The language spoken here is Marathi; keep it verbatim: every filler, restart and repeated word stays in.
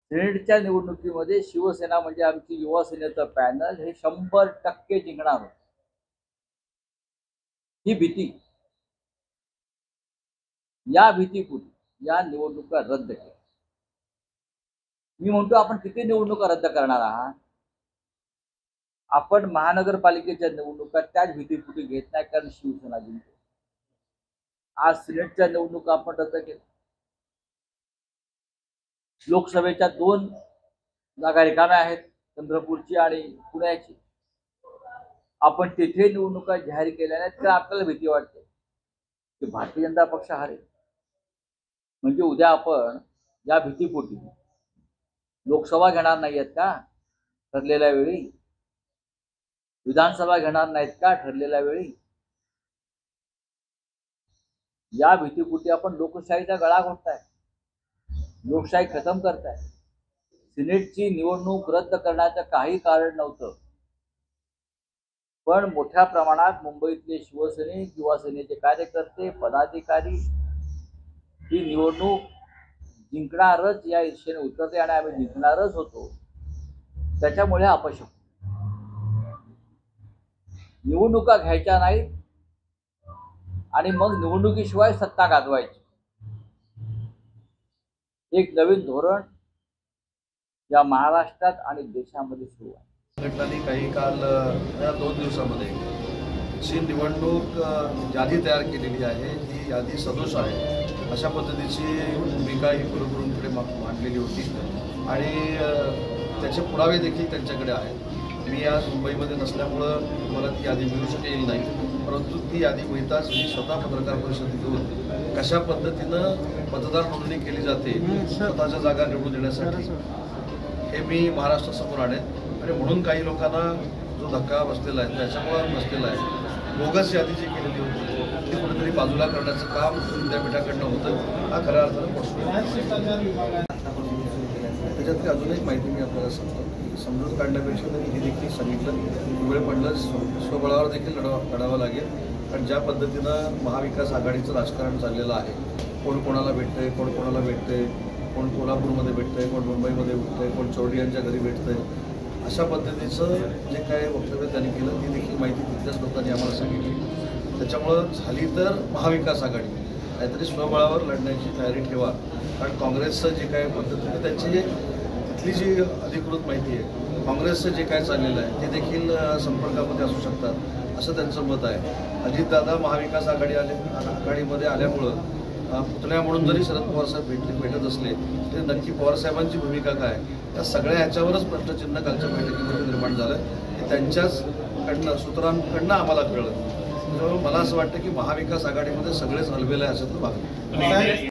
सिनेटच्या निवडणुकीमध्ये शिवसेना म्हणजे आमची युवा सेनेचं पॅनल हे शंभर टक्के जिंकणार होतं. ही भीती, या भीतीपोटी या निवडणुका रद्द केल्या. मी म्हणतो आपण किती निवडणुका रद्द करणार आहात? आपण महानगरपालिकेच्या निवडणुका त्याच भीतीपोटी घेत नाही, कारण शिवसेना जिंकते. आज सिनेटच्या निवडणुका आपण रद्द केल्या. लोकसभेच्या दोन जागा रिकाम्या आहेत, चंद्रपूरची आणि पुण्याची. आपण तिथे निवडणुका जाहीर केल्या नाहीत, तर आपल्याला भीती वाटते की भारतीय जनता पक्ष हारेल. म्हणजे उद्या आपण या भीतीपोटी लोकसभा घेणार नाहीयेत का ठरलेल्या वेळी? विधानसभा घेणार नाहीत का ठरलेल्या वेळी? या भीतीपोटी आपण लोकशाहीचा गळा घोटताय, लोकशाही खतम करताय. सिनेटची निवडणूक रद्द करण्याचं काही कारण नव्हतं, पण मोठ्या प्रमाणात मुंबईतले शिवसैनिक, युवा सेनेचे कार्यकर्ते, पदाधिकारी ही निवडणूक जिंकणारच या ईर्षेने उतरते आणि आम्ही जिंकणारच होतो. त्याच्यामुळे अपयश. निवडणुका घ्यायच्या नाहीत आणि मग निवडणुकीशिवाय सत्ता गाजवायची, एक नवीन धोरण या महाराष्ट्रात आणि देशामध्ये सुरू आहे. संघटनांनी काही काल या दोन दिवसामध्ये जी निवडणूक यादी तयार केलेली आहे ती यादी सदोष आहे अशा पद्धतीची भूमिका ही कुलगुरूंकडे मांडलेली होती आणि त्याचे पुरावे देखील त्यांच्याकडे आहेत. मी आज मुंबईमध्ये नसल्यामुळं मला ती यादी मिळू शकेल नाही, परंतु ती यादी मिळताच मी स्वतः पत्रकार परिषदेत येऊन कशा पद्धतीनं मतदार नोंदणी केली जाते स्वतःच्या जागा निवडून देण्यासाठी हे मी महाराष्ट्रासमोर आणेन. आणि म्हणून काही लोकांना जो धक्का बसलेला आहे त्याच्यामुळं बसलेला आहे. बोगस यादी जी केलेली होती ती कुठेतरी बाजूला करण्याचं काम विद्यापीठाकडनं होतं, हा खऱ्या अर्थानं पडतो. त्याच्यातली अजून एक माहिती मी आपल्याला सांगतो. समजूत काढण्यापेक्षा त्यांनी हे देखील सांगितलं वेळ पडलं स्वबळावर देखील लढवा लढावं लागेल. कारण ज्या पद्धतीनं महाविकास आघाडीचं राजकारण चाललेलं आहे, कोण कोणाला भेटतंय, कोण कोणाला भेटतंय, कोण कोल्हापूरमध्ये भेटतंय, कोण मुंबईमध्ये भेटतंय, कोण चौडियांच्या घरी भेटतंय, अशा पद्धतीचं जे काय वक्तव्य त्यांनी केलं ती देखील माहिती तिथल्याच लोकांनी आम्हाला सांगितली. त्याच्यामुळं झाली तर महाविकास आघाडी काहीतरी स्वबळावर लढण्याची तयारी ठेवा. कारण काँग्रेसचं जे काय पद्धतीने त्यांची तिथली जी अधिकृत माहिती आहे, काँग्रेसचं जे काय चाललेलं आहे ते देखील संपर्कामध्ये असू शकतात असं त्यांचं मत आहे. अजितदादा महाविकास आघाडी आले आघाडीमध्ये आल्यामुळं पुतण्या म्हणून जरी शरद पवार साहेब भेटले भेटत असले तरी नक्की पवारसाहेबांची भूमिका काय या सगळ्या ह्याच्यावरच प्रश्नचिन्ह कालच्या बैठकीमध्ये निर्माण झालं. हे त्यांच्याच कडनं सूत्रांकडनं आम्हाला कळलं. त्याच्यामुळे मला असं वाटतं की महाविकास आघाडीमध्ये सगळेच हलवेल आहे असं भाग.